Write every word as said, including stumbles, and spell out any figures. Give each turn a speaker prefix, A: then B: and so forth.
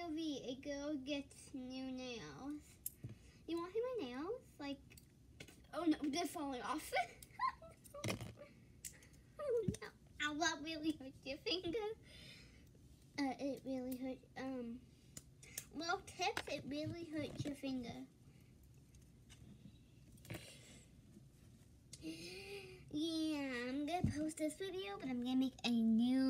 A: O V, a girl gets new nails. You want to see my nails? Like, oh no, they're falling off. Oh no, ow, that really hurts your finger. Uh, it really hurts, um, little tips, it really hurts your finger. Yeah, I'm gonna post this video, but I'm gonna make a new